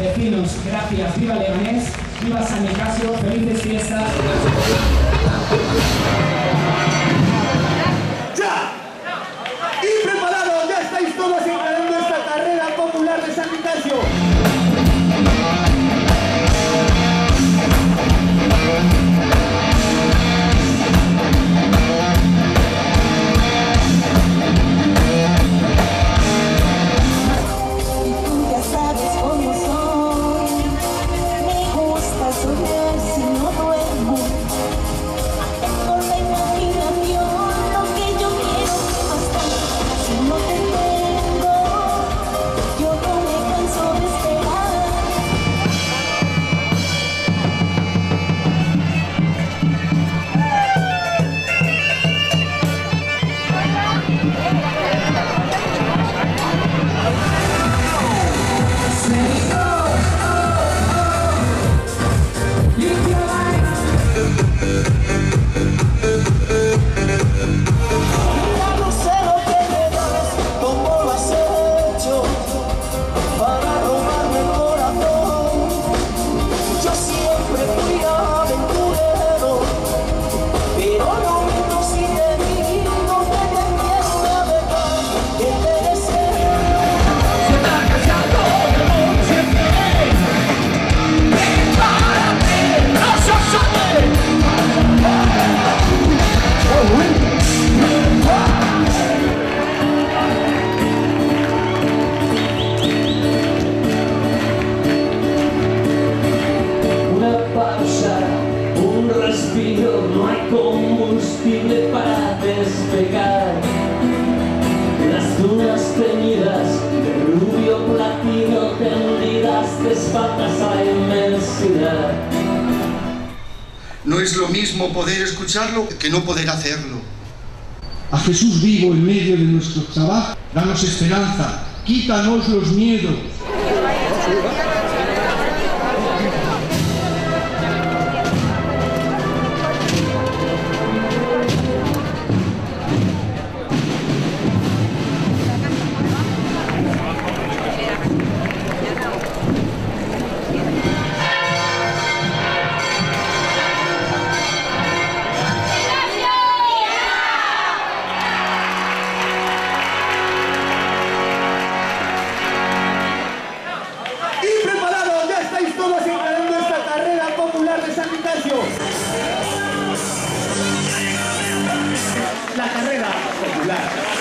vecinos, gracias, viva Leganés, viva San Nicasio, felices fiestas. ¡Ya! ¡Y preparados! ¡Ya estáis todos encarando esta carrera popular de San Nicasio! No hay combustible para despegar. Las dunas teñidas de rubio platino, tendidas de espaldas a la inmensidad. No es lo mismo poder escucharlo que no poder hacerlo. A Jesús vivo en medio de nuestro trabajo, danos esperanza, quítanos los miedos. La carrera popular.